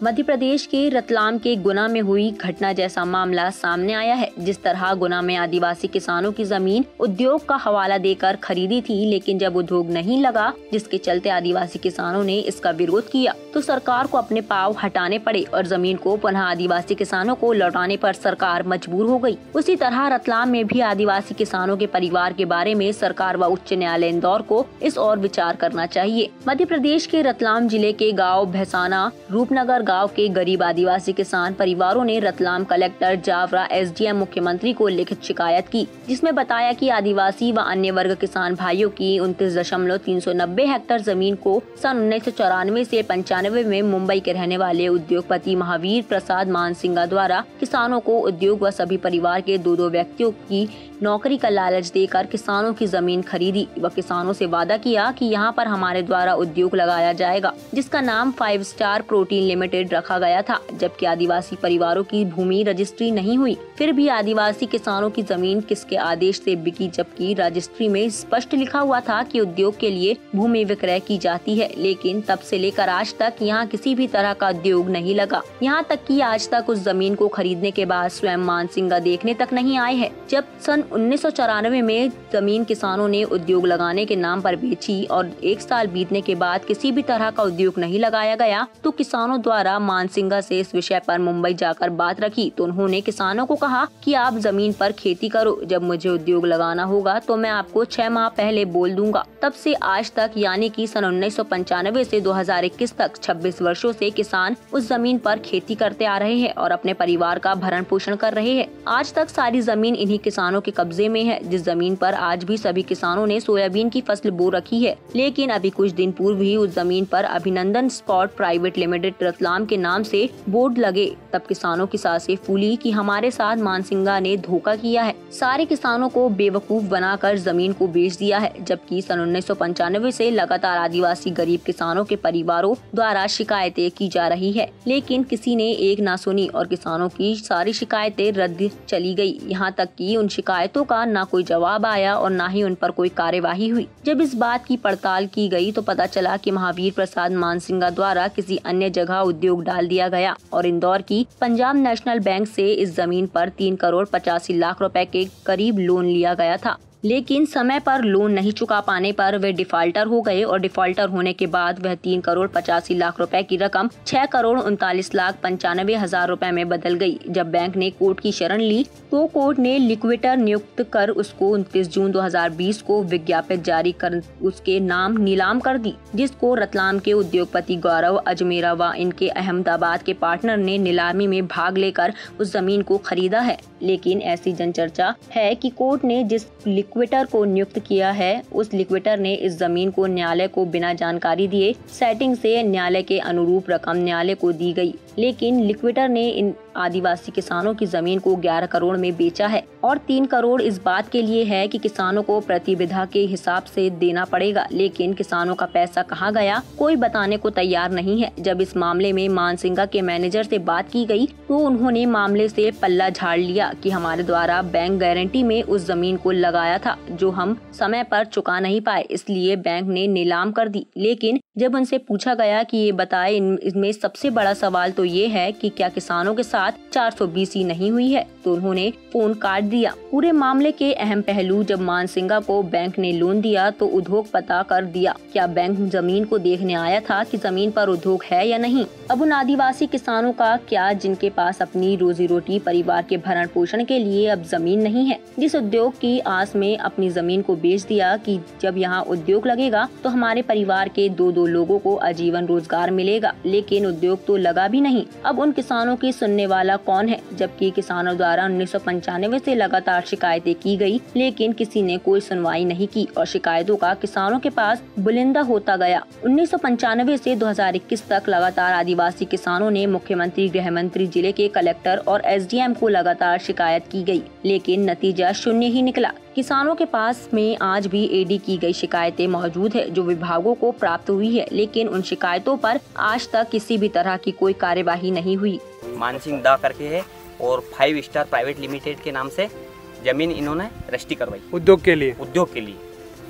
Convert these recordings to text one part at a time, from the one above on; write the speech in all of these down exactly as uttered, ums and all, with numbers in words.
मध्य प्रदेश के रतलाम के गुना में हुई घटना जैसा मामला सामने आया है। जिस तरह गुना में आदिवासी किसानों की जमीन उद्योग का हवाला देकर खरीदी थी, लेकिन जब उद्योग नहीं लगा, जिसके चलते आदिवासी किसानों ने इसका विरोध किया, तो सरकार को अपने पांव हटाने पड़े और जमीन को पुनः आदिवासी किसानों को लौटाने पर सरकार मजबूर हो गई। उसी तरह रतलाम में भी आदिवासी किसानों के परिवार के बारे में सरकार व उच्च न्यायालय इंदौर को इस ओर विचार करना चाहिए। मध्य प्रदेश के रतलाम जिले के गाँव भैसाना रूपनगर गांव के गरीब आदिवासी किसान परिवारों ने रतलाम कलेक्टर जावरा, एसडीएम, मुख्यमंत्री को लिखित शिकायत की, जिसमें बताया कि आदिवासी व अन्य वर्ग किसान भाइयों की उनतीस दशमलव तीन सौ नब्बे हेक्टेयर जमीन को सन उन्नीस सौ चौरानवे से पंचानवे में मुंबई के रहने वाले उद्योगपति महावीर प्रसाद मानसिंगा द्वारा किसानों को उद्योग व सभी परिवार के दो दो व्यक्तियों की नौकरी का लालच देकर किसानों की जमीन खरीदी व किसानों से वादा किया कि यहाँ पर हमारे द्वारा उद्योग लगाया जाएगा, जिसका नाम फाइव स्टार प्रोटीन लिमिटेड रखा गया था। जबकि आदिवासी परिवारों की भूमि रजिस्ट्री नहीं हुई, फिर भी आदिवासी किसानों की जमीन किसके आदेश से बिकी, जबकि रजिस्ट्री में स्पष्ट लिखा हुआ था कि उद्योग के लिए भूमि विक्रय की जाती है। लेकिन तब से लेकर आज तक यहाँ किसी भी तरह का उद्योग नहीं लगा। यहाँ तक कि आज तक उस जमीन को खरीदने के बाद स्वयं मानसिंगा देखने तक नहीं आए हैं। जब सन उन्नीस सौ चौरानवे में जमीन किसानों ने उद्योग लगाने के नाम पर बेची और एक साल बीतने के बाद किसी भी तरह का उद्योग नहीं लगाया गया, तो किसानों द्वारा मानसिंगा से इस विषय पर मुंबई जाकर बात रखी। तो उन्होंने किसानों को कहा कि आप जमीन पर खेती करो, जब मुझे उद्योग लगाना होगा तो मैं आपको छह माह पहले बोल दूंगा। तब से आज तक यानी कि सन उन्नीस सौ पंचानवे से दो हजार इक्कीस तक छब्बीस वर्षों से किसान उस जमीन पर खेती करते आ रहे हैं और अपने परिवार का भरण पोषण कर रहे हैं। आज तक सारी जमीन इन्हीं किसानों के कब्जे में है, जिस जमीन पर आज भी सभी किसानों ने सोयाबीन की फसल बो रखी है। लेकिन अभी कुछ दिन पूर्व ही उस जमीन पर अभिनंदन स्पॉट प्राइवेट लिमिटेड रतलाम के नाम से बोर्ड लगे, तब किसानों की सांसें फूली कि हमारे साथ मानसिंगा ने धोखा किया है, सारे किसानों को बेवकूफ बनाकर जमीन को बेच दिया है। जबकि सन उन्नीस सौ पंचानवे से लगातार आदिवासी गरीब किसानों के परिवारों द्वारा शिकायतें की जा रही है, लेकिन किसी ने एक ना सुनी और किसानों की सारी शिकायतें रद्द चली गई। यहाँ तक कि उन शिकायतों का ना कोई जवाब आया और ना ही उन पर कोई कार्यवाही हुई। जब इस बात की पड़ताल की गई तो पता चला कि महावीर प्रसाद मानसिंगा द्वारा किसी अन्य जगह उद्योग डाल दिया गया और इंदौर की पंजाब नेशनल बैंक से इस जमीन पर तीन करोड़ पचासी लाख रुपए के करीब लोन लिया गया था। लेकिन समय पर लोन नहीं चुका पाने पर वे डिफॉल्टर हो गए और डिफॉल्टर होने के बाद वह तीन करोड़ पचासी लाख रुपए की रकम छह करोड़ उनतालीस लाख पंचानवे हजार रुपए में बदल गई। जब बैंक ने कोर्ट की शरण ली तो कोर्ट ने लिक्विडेटर नियुक्त कर उसको उनतीस जून दो हजार बीस को विज्ञापित जारी कर उसके नाम नीलाम कर दी, जिसको रतलाम के उद्योगपति गौरव अजमेरा व इनके अहमदाबाद के पार्टनर ने नीलामी में भाग लेकर उस जमीन को खरीदा है। लेकिन ऐसी जनचर्चा है कि कोर्ट ने जिस लिक्विडेटर को नियुक्त किया है, उस लिक्विडेटर ने इस जमीन को न्यायालय को बिना जानकारी दिए सेटिंग से न्यायालय के अनुरूप रकम न्यायालय को दी गई। लेकिन लिक्विडेटर ने इन आदिवासी किसानों की जमीन को ग्यारह करोड़ में बेचा है और तीन करोड़ इस बात के लिए है कि किसानों को प्रतिविधा के हिसाब से देना पड़ेगा। लेकिन किसानों का पैसा कहाँ गया, कोई बताने को तैयार नहीं है। जब इस मामले में मानसिंगा के मैनेजर से बात की गई तो उन्होंने मामले से पल्ला झाड़ लिया कि हमारे द्वारा बैंक गारंटी में उस जमीन को लगाया था, जो हम समय पर चुका नहीं पाए, इसलिए बैंक ने नीलाम कर दी। लेकिन जब उनसे पूछा गया कि ये बताए, इसमें सबसे बड़ा सवाल तो ये है कि क्या किसानों के साथ चार सौ बीस नहीं हुई है, तो उन्होंने फोन काट दिया। पूरे मामले के अहम पहलू, जब मानसिंगा को बैंक ने लोन दिया तो उद्योग पता कर दिया। क्या बैंक जमीन को देखने आया था कि जमीन पर उद्योग है या नहीं? अब उन आदिवासी किसानों का क्या, जिनके पास अपनी रोजी रोटी परिवार के भरण पोषण के लिए अब जमीन नहीं है, जिस उद्योग की आस में अपनी जमीन को बेच दिया कि जब यहाँ उद्योग लगेगा तो हमारे परिवार के दो दो लोगों को आजीवन रोजगार मिलेगा, लेकिन उद्योग तो लगा भी नहीं। अब उन किसानों की सुनने वाला कौन है? जबकि किसानों द्वारा उन्नीस सौ पंचानवे से लगातार शिकायतें की गई, लेकिन किसी ने कोई सुनवाई नहीं की और शिकायतों का किसानों के पास बुलंदा होता गया। उन्नीस सौ पंचानवे से दो हजार इक्कीस तक लगातार आदिवासी किसानों ने मुख्यमंत्री, गृह मंत्री, जिले के कलेक्टर और एसडीएम को लगातार शिकायत की गई, लेकिन नतीजा शून्य ही निकला। किसानों के पास में आज भी एडी की गई शिकायतें मौजूद है जो विभागों को प्राप्त हुई है, लेकिन उन शिकायतों पर आज तक किसी भी तरह की कोई कार्यवाही नहीं हुई। मानसिंह दा करके है और फाइव स्टार प्राइवेट लिमिटेड के नाम से जमीन इन्होंने रजिस्ट्री करवाई उद्योग के लिए उद्योग के लिए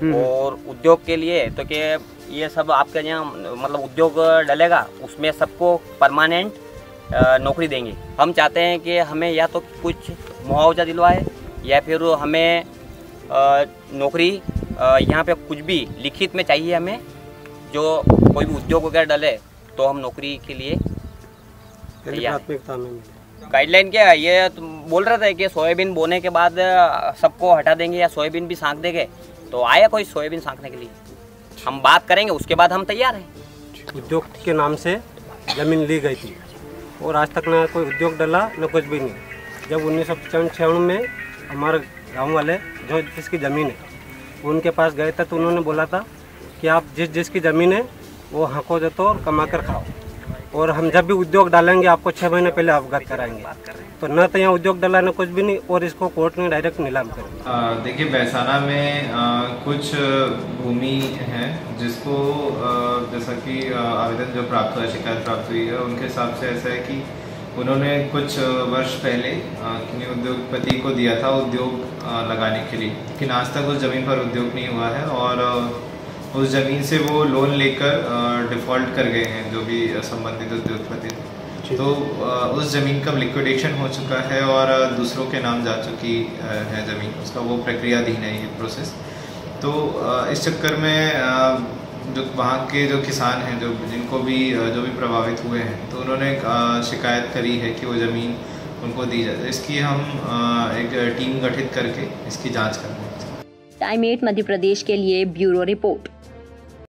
और उद्योग के लिए तो कि ये सब आपके यहाँ मतलब उद्योग डलेगा, उसमें सबको परमानेंट नौकरी देंगे। हम चाहते हैं कि हमें या तो कुछ मुआवजा दिलवाए या फिर हमें नौकरी यहाँ पे कुछ भी लिखित में चाहिए हमें, जो कोई भी उद्योग वगैरह डले तो हम नौकरी के लिए प्राथमिकता में। गाइडलाइन क्या है, ये तो बोल रहे थे कि सोयाबीन बोने के बाद सबको हटा देंगे या सोयाबीन भी साँक देंगे, तो आया कोई सोयाबीन साँकने के लिए? हम बात करेंगे, उसके बाद हम तैयार हैं। उद्योग के नाम से ज़मीन ली गई थी और आज तक ना कोई उद्योग डला न कुछ भी नहीं। जब उन्नीस सौ पचानवे में हमारे गाँव वाले जो जिसकी ज़मीन है उनके पास गए थे तो उन्होंने बोला था कि आप जिस जिसकी ज़मीन है वो हको दे तो और कमा कर खाओ, और हम जब भी उद्योग डालेंगे आपको छः महीने पहले अवगत कराएंगे। तो न तो यहाँ उद्योग डाला न कुछ भी नहीं, और इसको कोर्ट ने डायरेक्ट नीलाम कर। देखिए, बैसाना में आ, कुछ भूमि है जिसको आ, जैसा कि आवेदन जो प्राप्त हुआ, शिकायत प्राप्त हुई है, उनके हिसाब से ऐसा है कि उन्होंने कुछ वर्ष पहले किन्हीं उद्योगपति को दिया था उद्योग आ, लगाने के लिए, लेकिन आज तक उस ज़मीन पर उद्योग नहीं हुआ है और उस ज़मीन से वो लोन लेकर डिफ़ॉल्ट कर गए हैं जो भी संबंधित उद्योगपति थे। तो उस ज़मीन का लिक्विडेशन हो चुका है और दूसरों के नाम जा चुकी है ज़मीन, उसका वो प्रक्रियाधीन है ये प्रोसेस। तो इस चक्कर में जो वहाँ के जो किसान हैं, जो जिनको भी जो भी प्रभावित हुए हैं, तो उन्होंने शिकायत करी है कि वो ज़मीन उनको दी जाए। इसकी हम एक टीम गठित करके इसकी जाँच कर रहे हैं। टाइम एट मध्य प्रदेश के लिए ब्यूरो रिपोर्ट।